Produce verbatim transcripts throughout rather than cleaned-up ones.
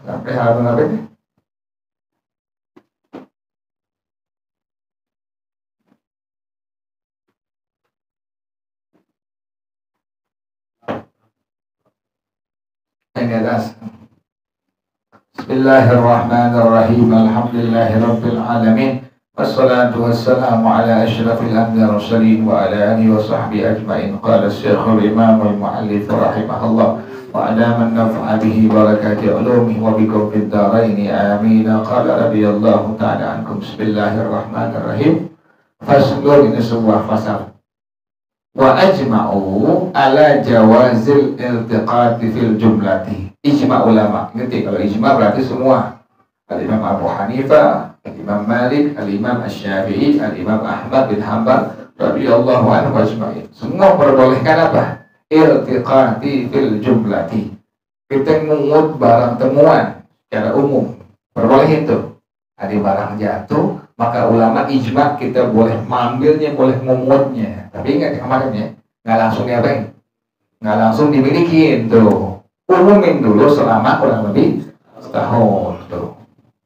Sampai halaman apa ini? Ini atas. Bismillahirrahmanirrahim. Alhamdulillahirabbil alamin. Wassalatu wassalamu ala asyrafil anbiya'i wal mursalin wa ala alihi wa sahbihi ajma'in. Qala asy-syekhul imam wal muallif rahimahullah wa adaman naf'a bihi barakati ulumihi wa bikum fid dharain amin. Qala radhiyallahu ta'ala ankum. Bismillahirrahmanirrahim. Faslun, ini sebuah fasal. Wa ajma'u ala jawazil iltiqati fil jumlati. Ijma' ulama. Ngerti kalau ijma' berarti semua. Al-Imam Abu Hanifah, Al-Imam Malik, Al-Imam Asy-Syafi'i, Al-Imam Ahmad bin Hanbal radhiyallahu anhu ajma'in. Semua perbolehkan apa? Iltiqati fil jumlati. Kita mengut barang temuan secara umum. Berboleh itu. Ada barang jatuh, maka ulama ijma' kita boleh mengambilnya, boleh memutnya. Tapi ingat kemarin ya, nggak langsung diapain, nggak langsung dimiliki tuh. Umumin dulu selama kurang lebih setahun tuh.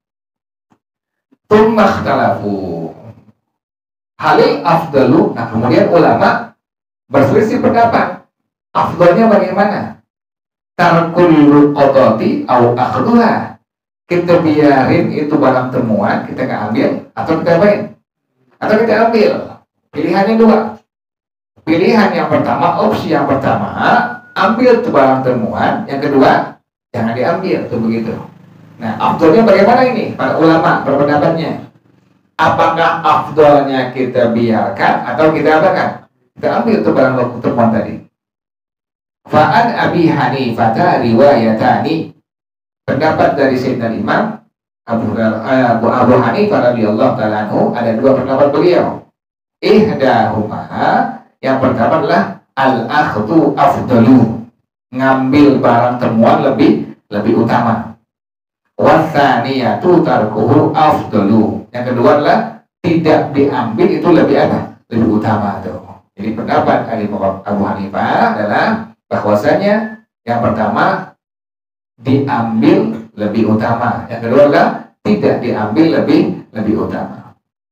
Tummah talafu halil afdalu. Nah kemudian ulama berselisih pendapat. Afdalnya bagaimana? Tarkul luqatati au akhduha. Kita biarin itu barang temuan, kita nggak ambil, atau kita apain? Atau kita ambil. Pilihannya dua. Pilihan yang pertama, opsi yang pertama, ambil itu barang temuan. Yang kedua, jangan diambil, tuh begitu. Nah, afdalnya bagaimana ini? Para ulama berpendapatnya. Apakah afdalnya kita biarkan atau kita apakan? Kita ambil itu barang temuan tadi. Fa'an Abi Hanifah riwayatani. Pendapat dari Sayyidina Imam Abu, Abu, Abu Hanifah radhiyallahu ta'ala anhu, ada dua pendapat beliau. Ihdahuma, yang pertama adalah al-akhdhu afdalu, ngambil barang temuan lebih lebih utama. Watsaniyatu tarkuhu afdalu, yang kedua adalah tidak diambil itu lebih apa? Lebih utama tuh. Jadi pendapat dari Abu Hanifah adalah bahwasanya yang pertama diambil lebih utama, yang kedua adalah tidak diambil lebih lebih utama.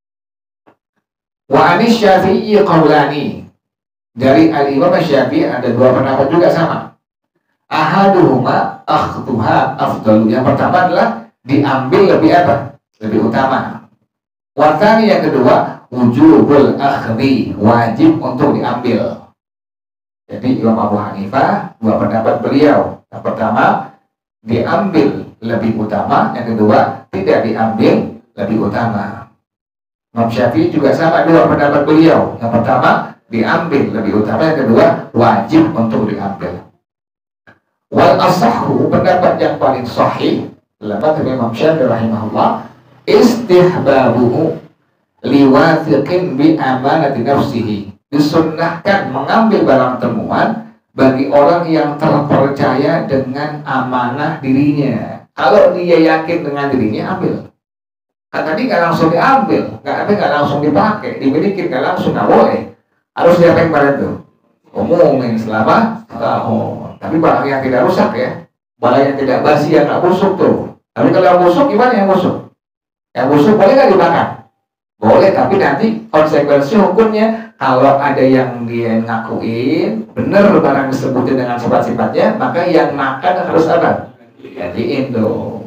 Wa anis Syafi'i qaulani, dari al-Imam Syafi'i ada dua pendapat juga sama. Ahaduhuma akhduha afdalu, yang pertama adalah diambil lebih apa? Lebih utama. Wa tsani, yang kedua wujubul akhdhi, wajib untuk diambil. Jadi Imam Abu Hanifah dua pendapat beliau. Yang pertama diambil lebih utama, yang kedua tidak diambil lebih utama. Imam Syafi'i juga sama dua pendapat beliau. Yang pertama diambil lebih utama, yang kedua wajib untuk diambil. Wal asahhu, pendapat yang paling sahih pendapat Imam Syafi'i rahimahullah, istihbabuhu liwathiqin bi amanati nafsihi, disunnahkan mengambil barang temuan bagi orang yang terpercaya dengan amanah dirinya. Kalau dia yakin dengan dirinya, ambil. Kan tadi nggak langsung diambil, nggak tapi nggak langsung dipakai, dimiliki nggak langsung, nggak boleh. Harus diapain pada itu? Umumin selama setahun. Tapi barang yang tidak rusak ya, barang yang tidak basi, yang nggak busuk tuh. Tapi kalau yang busuk, gimana yang busuk? Yang busuk boleh nggak dibakar? Boleh, tapi nanti konsekuensi hukumnya, kalau ada yang dia ngakuin benar barang disebutin dengan sifat-sifatnya, maka yang makan harus apa? Gantiin tuh.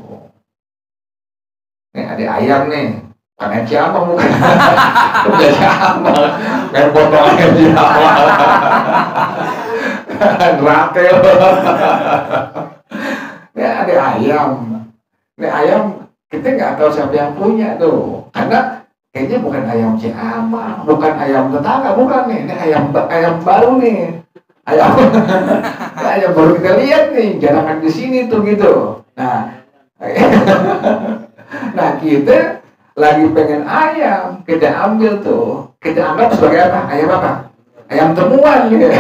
Nih ada ayam nih, kan siapa bukan? Udah siapa? Main potong ayam siapa? Rakel. Nih ada ayam. Nih ayam kita nggak tahu siapa yang punya tuh, karena kayaknya bukan ayam Ciamang, bukan ayam tetangga, bukan nih. Ini ayam ayam baru nih. Ayam, ayam baru kita lihat nih, jarang di sini tuh gitu. Nah, nah kita lagi pengen ayam, kita ambil tuh, kita anggap sebagai apa? Ayam apa? Ayam temuan gitu.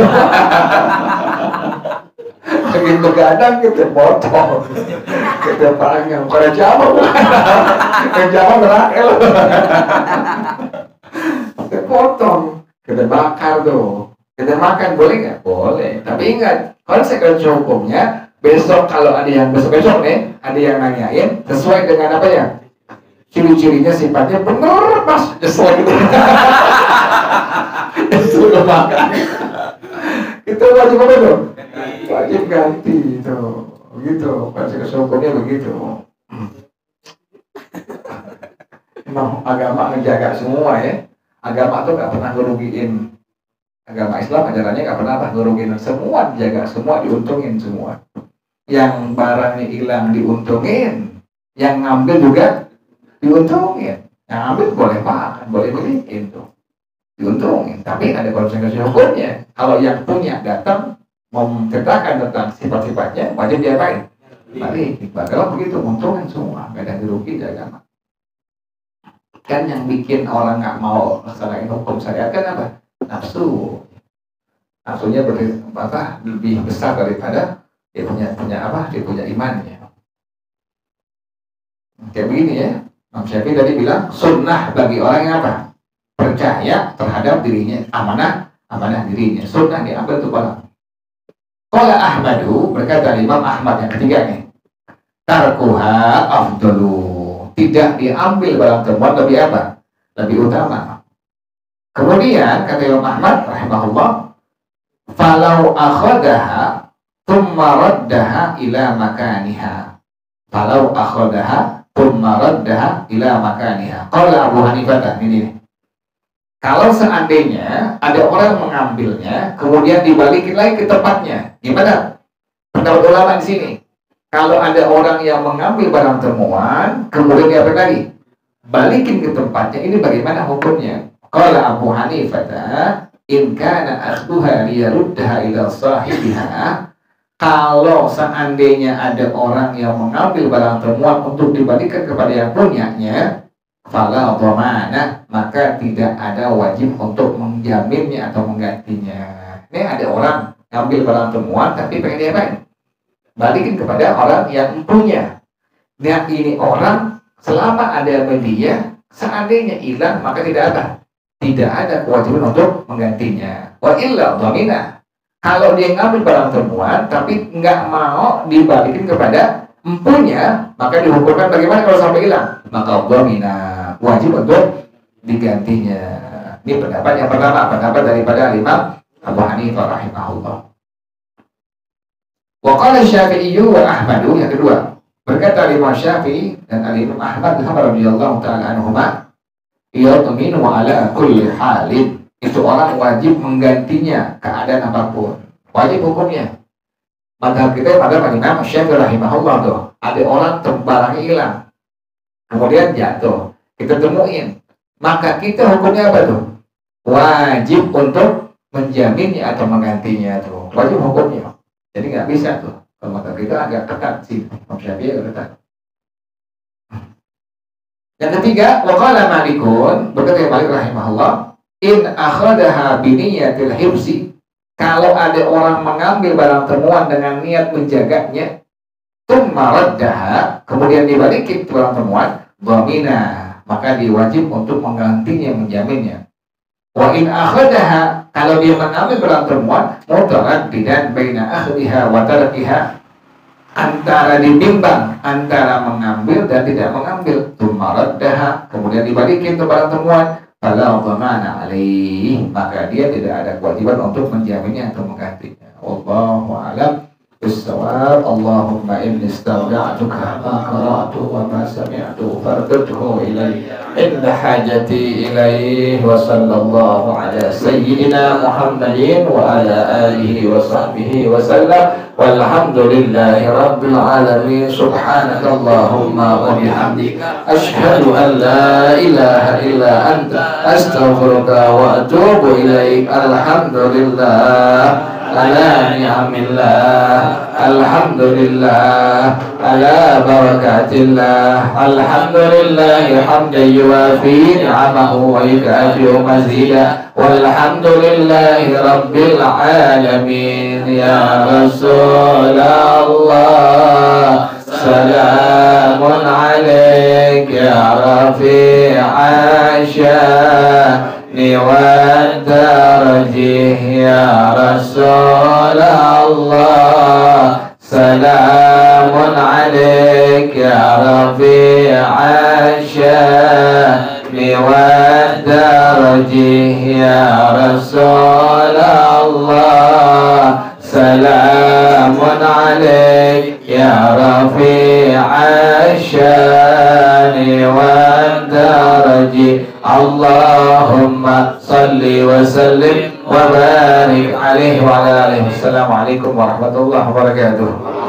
Begitu gadang kita potong, kita panjang. Kalau Jawa bukan, ke Jawa berakel. Kita potong, kita bakar tuh, kita makan, boleh nggak? Boleh. Tapi ingat, konsekuensi hukumnya Besok kalau ada yang besok-besok nih, ada yang nanyain sesuai dengan apa ya? Ciri-cirinya sifatnya bener pas sesuai gitu. Sudah makan. Itu wajib apa tuh? Wajib ganti itu. Begitu, konsekuensi hukumnya begitu. Memang agama ngejaga semua ya. Agama tuh gak pernah ngerugiin. Agama Islam ajarannya gak pernah ngerugiin. Semua dijaga, semua diuntungin semua. Yang barangnya hilang diuntungin, yang ngambil juga diuntungin. Yang ambil boleh makan, boleh beliin tuh, diuntungin. Tapi ada konsekuensi hukumnya. Kalau yang punya datang menceritakan tentang sifat-sifatnya, wajib diapain? Balik. Kalau begitu untungin semua, gak ada dirugi di agama. Kan yang bikin orang nggak mau laksanain hukum syariat kan apa? Nafsu. Nafsunya ber, apa, lebih besar daripada dia punya punya apa? Dia punya imannya. Kayak begini ya. Imam Syafi'i tadi bilang sunnah bagi orang yang apa? Percaya terhadap dirinya, amanah amanah dirinya. Sunnah diambil tuh orang. Qala Ahmadu, berkata Imam Ahmad yang ketiga nih. Tarkuha afdalu. Tidak diambil barang temuan lebih apa? Lebih utama. Kemudian kata Imam Ahmad rahimahullah, falau akhadaha thumma raddaha ila makaniha. Falau akhadaha thumma raddaha ila makaniha. Qala Abu Hanifah ini. Kalau seandainya ada orang mengambilnya, kemudian dibalikin lagi ke tempatnya, gimana? Pendapat ulama di sini. Kalau ada orang yang mengambil barang temuan, kemudian dia apa lagi? Balikin ke tempatnya, ini bagaimana hukumnya? Qala Abu Hanifah, in kana akhduha liyaruddaha ila sahibiha. Kalau seandainya ada orang yang mengambil barang temuan untuk dibalikan kepada yang punyanya, fala dhamana, maka tidak ada wajib untuk menjaminnya atau menggantinya. Ini ada orang ngambil barang temuan tapi pengen diapain? Balikin kepada orang yang punya. Nah ini orang selama ada media, seandainya hilang maka tidak ada, tidak ada kewajiban untuk menggantinya. Wa illa dhamina. Kalau dia ngambil barang temuan tapi nggak mau dibalikin kepada empunya, maka dihukumkan bagaimana kalau sampai hilang? Maka dhamina, wajib untuk digantinya. Ini pendapat yang pertama, pendapat daripada Imam Abu Hanifah rahimahullah. Wa qala Syafi'i wa Ahmadu, yang kedua, berkata Imam Syafi'i dan Imam Ahmad radhiyallahu ta'ala anhuma, yadminu ala kulli halin. Itu orang wajib menggantinya keadaan apapun. Wajib hukumnya. Madhab kita pada Imam Syafi'i rahimahullah tuh, ada orang barangnya hilang, kemudian jatuh, kita temuin, maka kita hukumnya apa tuh? Wajib untuk menjaminnya atau menggantinya tuh. Wajib hukumnya. Jadi nggak bisa tuh. Kalau mata kita agak ketat sih, Imam Syafi'i agak ketat. Yang ketiga, waqala Malikun, berkata Malik rahimahullah, in akhadaha biniyatil hibsi. Kalau ada orang mengambil barang temuan dengan niat menjaganya, tsumma raddaha, kemudian dibalikin barang temuan, dhamina, maka diwajib untuk menggantinya, menjaminnya. Wa in akhadaha, kalau dia mengambil barang temuan, mutaraddidan baina akhdiha wa tarkiha, antara dibimbang antara mengambil dan tidak mengambil, tsumma raddaha, kemudian dibalikin ke barang temuan, fala dhamana alaihi, maka dia tidak ada kewajiban untuk menjaminnya atau menggantinya. Wallahu a'lam bis-shawab. Allahumma inni istawda'tuka ma qara'tu wa ma sami'tu fardudhu ilayya inda hajati ilayhi. Wa sallallahu ala sayyidina Muhammadin wa ala alihi wa sahbihi wa sallam. Walhamdulillahi rabbil alamin. Subhanakallahumma wa bihamdika asyhadu an la ilaha illa anta astaghfiruka wa atubu ilaik. Alhamdulillah ala ni'amillah, alhamdulillah ala barakatillah, alhamdulillah hamdan yuwafi ni'amahu wa yukafi'u mazida, walhamdulillahi rabbil alamin. Ya Rasulullah, salamun alaik ya rafi'a sya'ni wa darajih. Ya Rasulullah, سلام عليك يا رفيع الشان والدرج يا رسول الله سلام عليك يا رفيع الشان والدرج اللهم صل وسلم وبارك عليه وعلى آله. السلام عليكم ورحمة الله وبركاته.